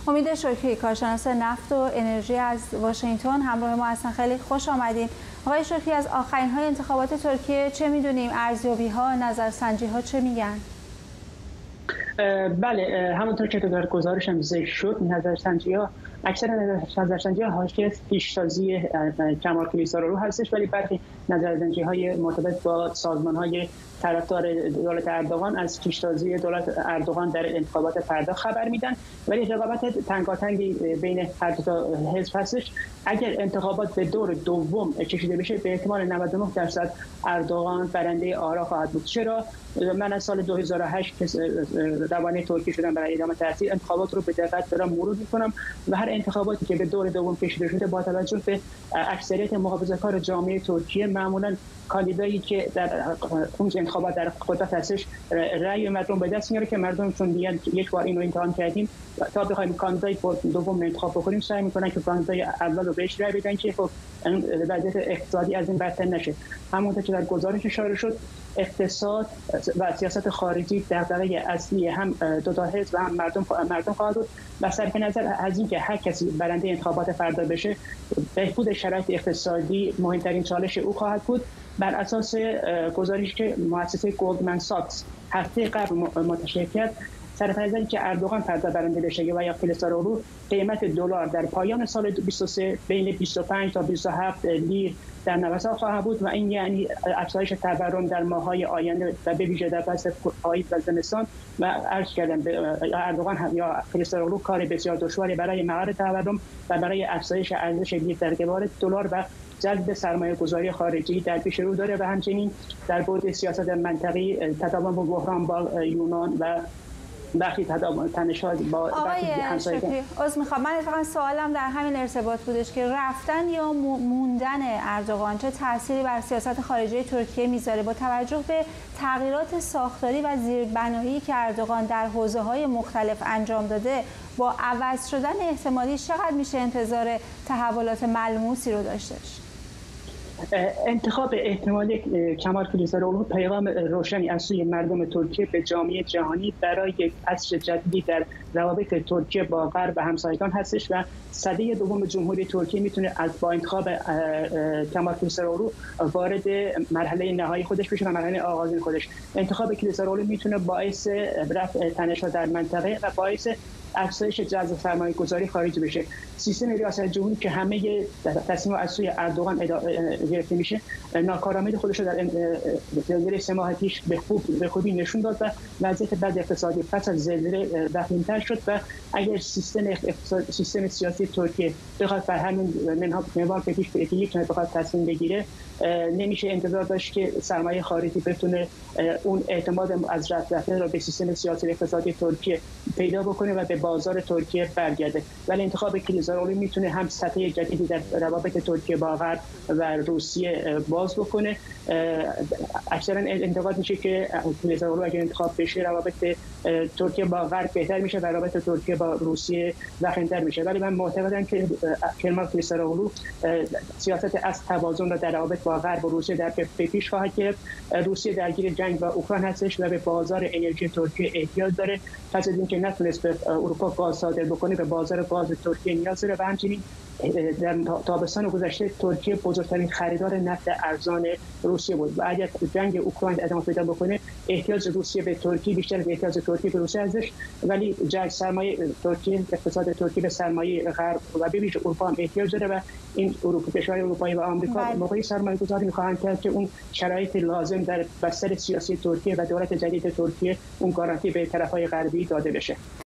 امید شکری، کارشناس نفت و انرژی از واشنگتن همراه ما هستن. خیلی خوش آمدین. آقای شکری، از آخرین های انتخابات ترکیه چه میدونیم؟ ارزیابی ها، نظرسنجی ها چه میگن؟ بله، همونطور که در گزارش هم ذکر شد، اکثر نظرسنجی ها حاشیه پیشتازی کمال کلیساروغلو هستش، ولی برخی نظرسنجی های مرتبط با سازمان های طرفدار دولت اردوغان از پیشتازی دولت اردوغان در انتخابات فردا خبر میدن، ولی رقابت تنگاتنگی بین هر دو تا حزب هستش. اگر انتخابات به دور دوم کشیده بشه، به احتمال 99% اردوغان برنده آرا خواهد بود. چرا؟ من از سال 2008 که روانه ترکیه شدم برای ادامه تحصیل، انتخابات رو به دقت دارم مرور میکنم و هر انتخاباتی که به دور دوم کشیده شده با توجه به اکثریت محافظه‌کار جامعه ترکیه، معمولا کاندیدایی که در اون انتخابات در قدرت هستش رأی مردم به دست میاره که مردم چون دیگه یک بار اینو امتحان کردیم تا بخوایم کاندیدای دوم انتخاب بکنیم، سعی میکنن که کاندیدای اول رو بهش رأی بدن که خب وضعیت اقتصادی از این بدتر نشه. همونطور که در گزارش اشاره شد، اقتصاد و سیاست خارجی دغدغه اصلی هم دو تا حزب و هم مردم خواهد بود و صرف نظر از اینکه هر کسی برنده انتخابات فردا بشه، بهبود شرایط اقتصادی مهمترین چالش او خواهد بود. بر اساس گزارشی که مؤسسه گلدمن ساکس هفته قبل منتشر کرد، صرف نظر که اردوغان فردا برنده بشه و یا کلیساروغلو، قیمت دلار در پایان سال 23 بین 25 تا 27 لیر در نوسان خواهد بود و این یعنی افزایش تورم در ماه‌های آینده و به ویژه در فصل پاییز و زمستان. و عرض کردم اردوغان یا کلیساروغلو کار بسیار دشواری برای مهار تورم و برای افزایش ارزش لیر در قبال دلار و جلب سرمایه‌گذاری خارجی در پیش رو داره و همچنین در بعد سیاست منطقی تداوم با بحران با یونان و برخی تنش‌ها با همسایه. من اتفاقا سوالم در همین ارتباط بودش که رفتن یا موندن اردوغان چه تأثیری بر سیاست خارجی ترکیه میذاره با توجه به تغییرات ساختاری و زیربنایی که اردوغان در حوزه‌های مختلف انجام داده. با عوض شدن احتمالی چقدر میشه انتظار تحولات ملموسی رو داشتش؟ انتخاب احتمالی کمال کلیساروغلو پیغام روشنی از سوی مردم ترکیه به جامعه جهانی برای یک عصر جدیدی در روابط ترکیه با غرب و همسایگان هستش و سده دوم جمهوری ترکیه میتونه از با انتخاب کمال کلیساروغلو وارد مرحله نهایی خودش بشه و مرحله آغازین خودش. انتخاب کلیساروغلو میتونه باعث رفع تنش‌ها در منطقه و باعث افزایش جذب سرمایه‌گذاری خارجی بشه. سیستم ریاست جمهوری که همه تصمیم از سوی اردوغان گرفته میشه، ناکارآمدی خودش رو در 3 ماه پیش به خوبی نشون داد و وضعیت بد اقتصادی پس از زلزله وخیم‌تر شد و اگر سیستم سیاسی ترکیه بخواد بر همین منوال که پیش یک بخواد تصمیم بگیره، نمیشه انتظار داشت که سرمایه خارجی بتونه اون اعتماد از رفته رو به سیستم سیاسی اقتصادی ترکیه پیدا بکنه و به بازار ترکیه برگرده. ولی انتخاب کلیساروغلو میتونه هم سطح جدیدی در روابط ترکیه با غرب و روسیه باز بکنه. اکثرا انتقاد میشه که کلیساروغلو اگه انتخاب بشه، روابط ترکیه با غرب بهتر میشه و روابط ترکیه با روسیه وخیم‌تر میشه. ولی من معتقدم که کمال کلیساروغلو سیاست از توازن را در روابط با غرب و روسیه در پیش خواهد گرفت. روسیه درگیر جنگ با اوکراین هستش و به بازار انرژی ترکیه احتیاج داره. پس از اینکه نتونست به اروپا گاز صادر بکنه، به بازار گاز ترکیه نیاز داره و همچنین در تابستان گذشته ترکیه بزرگترین خریدار نفت ارزان روسیه بود و اگر جنگ اوکراین ادامه پیدا بکنه، احتیاج روسیه به ترکیه بیشتر از احتیاج ترکیه به روسیه ازش. ولی سرمایه ترکیه، اقتصاد ترکیه به سرمایه غرب و به ویژه اروپا هم احتیاج داره و این کشورهای اروپایی و آمریکا موقعی سرمایه‌گذاری می‌خواهند کرد که اون شرایط لازم در بستر سیاسی ترکیه و دولت جدید ترکیه اون گارانتی به طرف‌های غربی داده بشه.